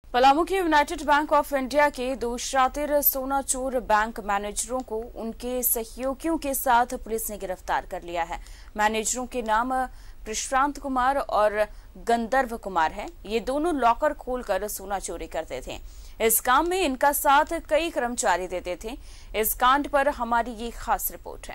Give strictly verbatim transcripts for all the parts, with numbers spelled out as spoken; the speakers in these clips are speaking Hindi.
पलामू के यूनाइटेड बैंक ऑफ इंडिया के दो शातिर सोना चोर बैंक मैनेजरों को उनके सहयोगियों के साथ पुलिस ने गिरफ्तार कर लिया है। मैनेजरों के नाम प्रशांत कुमार और गंधर्व कुमार है। ये दोनों लॉकर खोलकर सोना चोरी करते थे। इस काम में इनका साथ कई कर्मचारी देते थे। इस कांड पर हमारी ये खास रिपोर्ट है।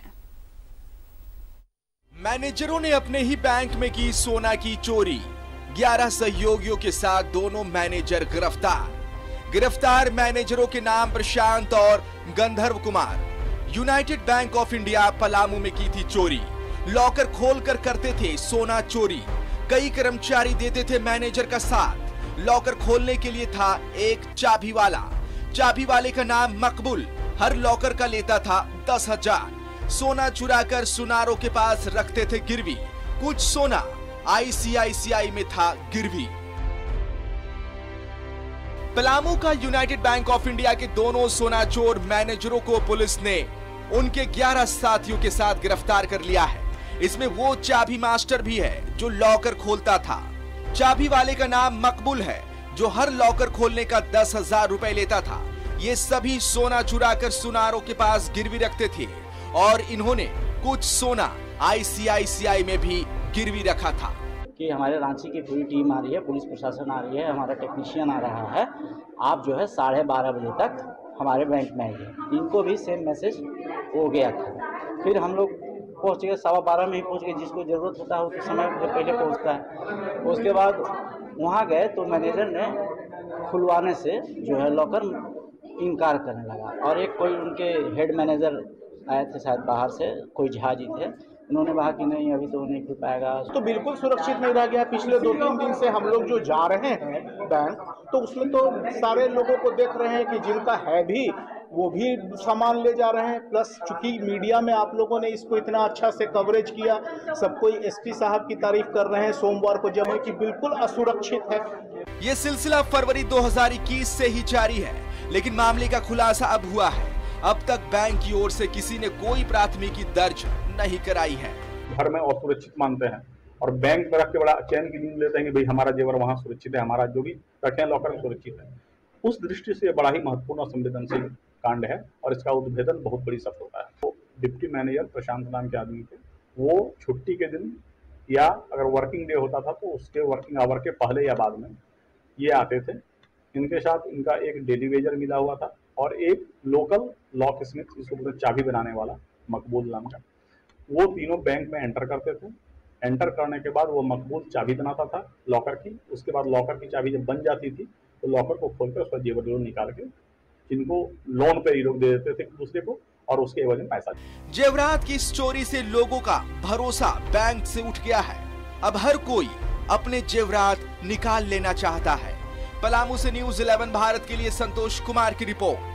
मैनेजरों ने अपने ही बैंक में की सोना की चोरी। ग्यारह सहयोगियों के साथ दोनों मैनेजर गिरफ्तार। गिरफ्तार मैनेजरों के नाम प्रशांत और Gandharv Kumar. United Bank of India Palamu में की थी चोरी। लॉकर खोलकर करते थे सोना चोरी। कई कर्मचारी देते थे मैनेजर का साथ। लॉकर खोलने के लिए था एक चाबी वाला। चाबी वाले का नाम मकबूल। हर लॉकर का लेता था दस हजार। सोना चुराकर सुनारों के पास रखते थे गिरवी। कुछ सोना आई सी आई सी आई में था गिरवी। पलामू का यूनाइटेड बैंक ऑफ इंडिया के दोनों सोना चोर मैनेजरों को पुलिस ने उनके ग्यारह साथियों के साथ गिरफ्तार कर लिया है। इसमें वो चाबी मास्टर भी है जो लॉकर खोलता था। चाबी वाले का नाम मकबूल है जो हर लॉकर खोलने का दस हजार रुपए लेता था। ये सभी सोना चुराकर सुनारों के पास गिरवी रखते थे और इन्होंने कुछ सोना आई सी आई सी आई में भी गिरवी रखा था। कि हमारे रांची की पूरी टीम आ रही है, पुलिस प्रशासन आ रही है, हमारा टेक्नीशियन आ रहा है, आप जो है साढ़े बारह बजे तक हमारे बैंक में आइए। इनको भी सेम मैसेज हो गया था। फिर हम लोग पहुँच गए, सवा बारह में ही पहुँच गए। जिसको ज़रूरत होता है उस समय से पहले पहुँचता है। उसके बाद वहाँ गए तो मैनेजर ने खुलवाने से जो है लॉकर इनकार करने लगा। और एक कोई उनके हेड मैनेजर आए थे शायद बाहर से, कोई जहाजी थे, उन्होंने कहा कि नहीं अभी तो नहीं खुल पाएगा। तो बिल्कुल सुरक्षित नहीं रह गया। पिछले दो तीन दिन से हम लोग जो जा रहे हैं बैंक, तो उसमें तो सारे लोगों को देख रहे हैं कि जिनका है भी वो भी सामान ले जा रहे हैं। प्लस चूंकि मीडिया में आप लोगों ने इसको इतना अच्छा से कवरेज किया, सब कोई एस पी साहब की तारीफ कर रहे हैं सोमवार को जब है कि बिल्कुल असुरक्षित है। ये सिलसिला फरवरी दो हजार इक्कीस से ही जारी है, लेकिन मामले का खुलासा अब हुआ है। अब तक बैंक की ओर से किसी ने कोई प्राथमिकी दर्ज नहीं कराई है। घर में असुरक्षित मानते हैं और बैंक में रख के बड़ा चैन की नींद लेते हैं कि भाई हमारा जेवर वहाँ सुरक्षित है, हमारा जो भी रखे हैं लॉकर में सुरक्षित है। उस दृष्टि से बड़ा ही महत्वपूर्ण और संवेदनशील कांड है और इसका उद्भेदन बहुत बड़ी सफलता है। तो डिप्टी मैनेजर प्रशांत नाम के आदमी थे, वो छुट्टी के दिन या अगर वर्किंग डे होता था तो उसके वर्किंग आवर के पहले या बाद में ये आते थे। इनके साथ इनका एक डेली वेजर मिला हुआ था और एक लोकल लॉक स्मिथ, जिसको बोलते चाबी बनाने वाला, मकबूल नाम का। वो तीनों बैंक में एंटर करते थे। एंटर करने के बाद वो मकबूल चाबी बनाता था लॉकर की। उसके बाद लॉकर की चाबी जब बन जाती थी तो लॉकर को खोलकर उसका जेवर जेवर निकाल के जिनको लोन पे ये लोग दे देते थे दूसरे को और उसके एवज में पैसा। जेवरात की इस चोरी से लोगों का भरोसा बैंक से उठ गया है। अब हर कोई अपने जेवरात निकाल लेना चाहता है। पलामू से न्यूज़ इलेवन भारत के लिए संतोष कुमार की report.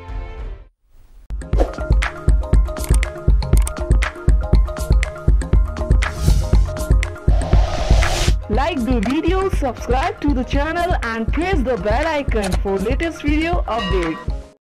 Like the video, subscribe to the channel and press the bell icon for latest video updates.